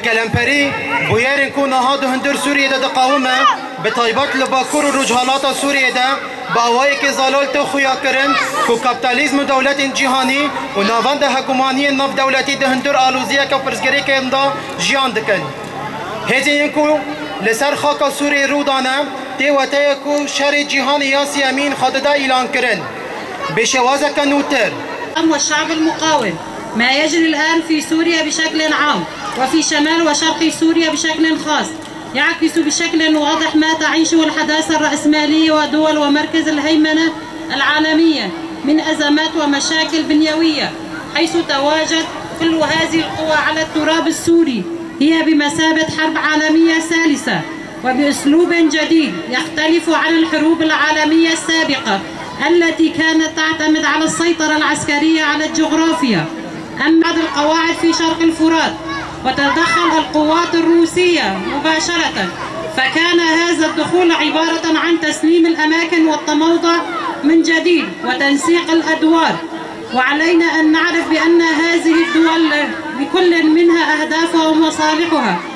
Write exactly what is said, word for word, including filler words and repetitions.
الكلامبري بويرن كون هادو هندر سوريا دا دقاومة بطيبات لباكور الرجالات سوريا دا باوايك زلالت خويا كرن كو كابيتاليزم دولة جهاني ونافان دا حكومانية نف دولتي دا هندر آلوزية كفرزگري كندا جيان دكن هزي ينكو لسر خاكا سوريا رودانا تي وتيكو شر جهاني ياسي امين خددا اعلان كرن بشوازة كنوتر والشعب المقاوم ما يجري الآن في سوريا بشكل عام وفي شمال وشرق سوريا بشكل خاص يعكس بشكل واضح ما تعيشه الحداثة الرأسمالية ودول ومركز الهيمنة العالمية من أزمات ومشاكل بنيوية، حيث تواجد كل هذه القوى على التراب السوري هي بمثابة حرب عالمية ثالثة وبأسلوب جديد يختلف عن الحروب العالمية السابقة التي كانت تعتمد على السيطرة العسكرية على الجغرافيا. أما بعض القواعد في شرق الفرات وتدخل القوات الروسية مباشرة، فكان هذا الدخول عبارة عن تسليم الأماكن والتموضع من جديد وتنسيق الأدوار. وعلينا أن نعرف بأن هذه الدول لكل منها أهدافها ومصالحها،